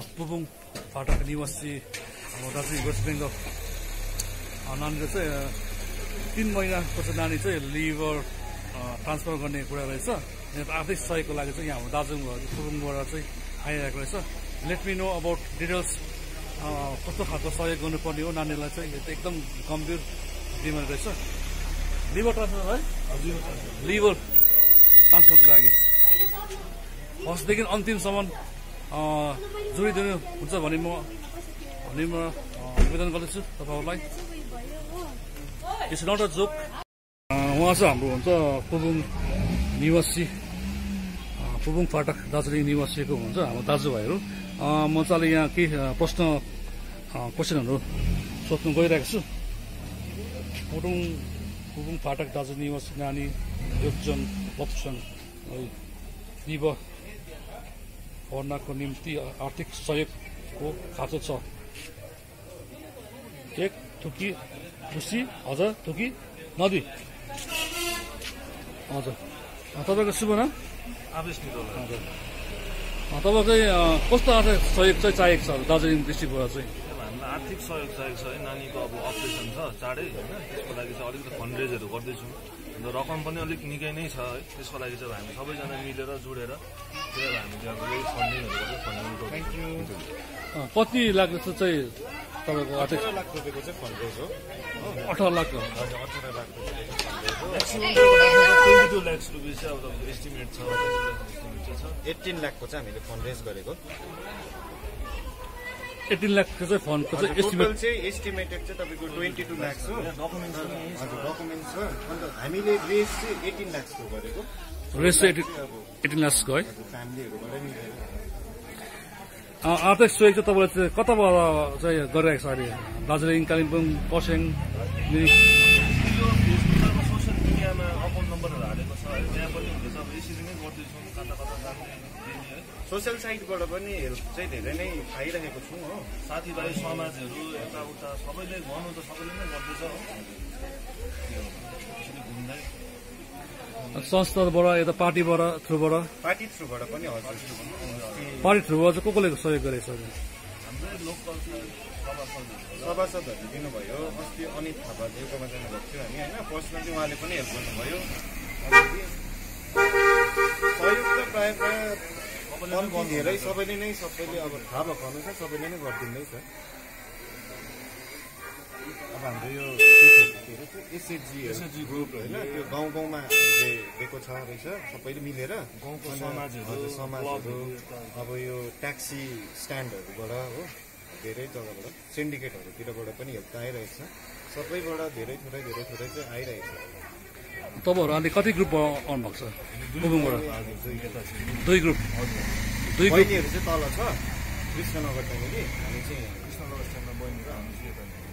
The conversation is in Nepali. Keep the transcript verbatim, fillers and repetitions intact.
पुबुङ फाटक निवासी दार्जिलिङ वेस्ट बेङ्गल नानीले चाहिँ तीन महिनाको चाहिँ नानी चाहिँ लिभर ट्रान्सफर गर्ने कुरा रहेछ। आर्थिक सहयोगको लागि चाहिँ यहाँ हाम्रो दार्जिलिङ पुबुङबाट चाहिँ आइरहेको रहेछ। Let me know about details कस्तो खालको सहयोग गर्नुपर्ने हो नानीलाई चाहिँ एकदम गम्भीर बिमारी रहेछ। लिभर ट्रान्सफर है लिभर ट्रान्सफरको लागि फर्स्टदेखि अन्तिमसम्म जोडिदिनु हुन्छ भने म भने म निवेदन गर्दछु तपाईँहरूलाई। It's not a joke. उहाँ चाहिँ हाम्रो हुन्छ पुबुङ निवासी पुबुङ फाटक दार्जिलिङ निवासीको हुन्छ हाम्रो दाजुभाइहरू। म चाहिँ अहिले यहाँ केही प्रश्न क्वेसनहरू सोध्नु गइरहेको छु। पुबुङ पुबुङ फाटक दार्जिलिङ निवासी नानी योगजम लप्चङ लिभर भर्नाको निम्ति आर्थिक सहयोगको खाँचो छ। एक थुकी खुसी हजुर थुकी नदी हजुर तपाईँको शुभ नाम आवेश मिरोल। हजुर तपाईँको चाहिँ कस्तो आर्थिक सहयोग चाहिँ चाहिएको छ दार्जिलिङ डिस्ट्रिक्टबाट चाहिँ? हामीलाई आर्थिक सहयोग चाहिएको छ है। नानीको अब अपरेसन छ चाँडै होइन, त्यसको लागि चाहिँ अलिकति फन्ड रेजहरू गर्दैछौँ। अन्त रकम पनि अलिक निकै नै छ है। त्यसको लागि चाहिँ हामी सबैजना मिलेर जोडेर त्यही हामी चाहिँ अब यही फन्डिङहरू गरेर फन्डिङ गर्छौँ। कति लाग्छ चाहिँ तपाईँको आर्थिक? अठार लाख रुपियाँको चाहिँ फन्ड रेज हो। अठार लाख हजुर अठार लाख रुपियाँको फन्ड रेज हो। म्याक्सिमम् ट्वेन्टी टू लाख्स रुपियाँ चाहिँ अब तपाईँको एस्टिमेट छ एस्टिमेट चाहिँ छ। एट्टिन लाखको चाहिँ हामीले फन्ड रेज गरेको। एटिन लाखको चाहिँ फन्डको चाहिँ एस्टिमेट टोटल चाहिँ एस्टिमेटेड चाहिँ तपाईँको ट्वेन्टी टू लाख्स हो। डकुमेन्ट्स पनि हजुर डकुमेन्ट्स छ। अन्त हामीले रेज चाहिँ एटिन लाख्सको गरेको। रेस चाहिँ एटिन लाख्सको है। फ्यामिलीहरूबाट मिलेर आर्थिक सहयोग चाहिँ तपाईँले चाहिँ कताबाट चाहिँ गरिरहेको छ अहिले? दार्जिलिङ, कालिम्पोङ, खरसाङ, मिरिक? यो फेसबुकमा सोसियल मिडियामा अकाउन्ट नम्बरहरू हालेको छ है, त्यहाँ पनि हुँदैछ। अब यसरी नै गर्दैछौँ कता कता जाने है। सोसियल साइटबाट पनि हेल्प चाहिँ धेरै नै पाइरहेको छौँ हो। साथीभाइ समाजहरू यताउता सबैले गर्नु त सबैले नै गर्दैछ हो। यसरी घुम्दै संस्थाबाट यता पार्टीबाट थ्रुबाट? पार्टी थ्रुबाट पनि हजुर। पार्टी थ्रुबाट चाहिँ को कसले सहयोग गरेको छ? हाम्रै लोकल सभासदहरू सभासदहरूले दिनुभयो। अस्ति अनित थापाज्यूकोमा जानुभएको थियो हामी होइन। पर्सनली उहाँले पनि हेल्प गर्नुभयो। सहयोग त प्रायः प्रायः कम्ती धेरै सबैले नै सबैले अब थाहा भएको अनुसार सबैले नै गरिदिँदैछ। अब हाम्रो यो एसएचजी ग्रुप होइन, त्यो गाउँ गाउँमा हामीले दिएको छ रहेछ सबैले मिलेर। गाउँको समाजहरू समाजहरू अब यो ट्याक्सी स्ट्यान्डहरूबाट हो, धेरै जग्गाबाट सिन्डिकेटहरूतिरबाट पनि हेल्प आइरहेको छ। सबैबाट धेरै थोरै धेरै थोरै चाहिँ आइरहेको छ। तपाईँहरू अहिले कति ग्रुप आउनुभएको छ पुबुङबाट? दुई ग्रुप। दुई ग्रुप बहिनीहरू चाहिँ तल छ कृष्णनगर त्यहाँनिर, हामी चाहिँ कृष्णनगर स्ट्यान्डमा बहिनी र हामी चाहिँ यता